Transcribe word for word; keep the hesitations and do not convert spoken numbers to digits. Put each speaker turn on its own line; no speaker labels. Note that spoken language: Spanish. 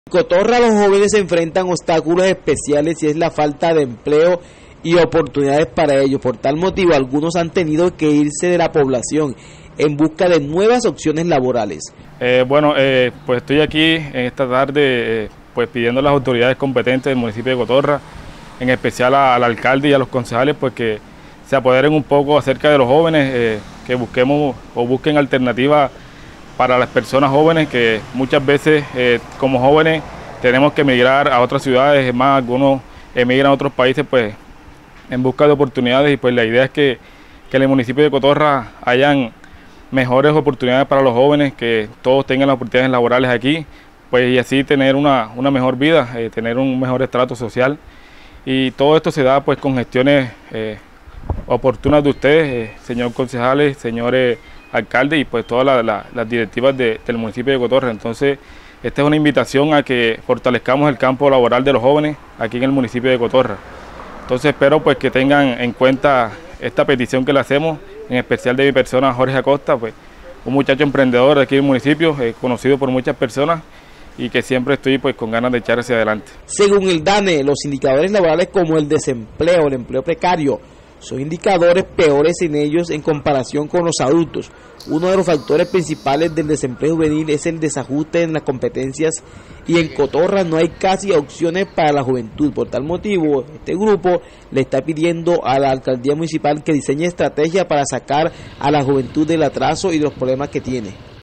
En Cotorra los jóvenes se enfrentan obstáculos especiales y es la falta de empleo y oportunidades para ellos. Por tal motivo, algunos han tenido que irse de la población en busca de nuevas opciones laborales.
Eh, bueno, eh, pues estoy aquí en esta tarde eh, pues pidiendo a las autoridades competentes del municipio de Cotorra, en especial a, al alcalde y a los concejales, pues que se apoderen un poco acerca de los jóvenes, eh, que busquemos o busquen alternativas para las personas jóvenes, que muchas veces eh, como jóvenes tenemos que emigrar a otras ciudades, es más, algunos emigran a otros países pues en busca de oportunidades, y pues la idea es que, que en el municipio de Cotorra hayan mejores oportunidades para los jóvenes, que todos tengan las oportunidades laborales aquí, pues y así tener una, una mejor vida, eh, tener un mejor estrato social, y todo esto se da pues con gestiones eh, oportunas de ustedes, eh, señor concejales, señores alcaldes y pues todas la, la, las directivas de, del municipio de Cotorra. Entonces, esta es una invitación a que fortalezcamos el campo laboral de los jóvenes aquí en el municipio de Cotorra. Entonces, espero pues que tengan en cuenta esta petición que le hacemos, en especial de mi persona, Jorge Acosta, pues un muchacho emprendedor de aquí del municipio, eh, conocido por muchas personas, y que siempre estoy pues con ganas de echar hacia adelante.
Según el DANE, los indicadores laborales como el desempleo, el empleo precario, son indicadores peores en ellos en comparación con los adultos. Uno de los factores principales del desempleo juvenil es el desajuste en las competencias, y en Cotorra no hay casi opciones para la juventud. Por tal motivo, este grupo le está pidiendo a la alcaldía municipal que diseñe estrategias para sacar a la juventud del atraso y de los problemas que tiene.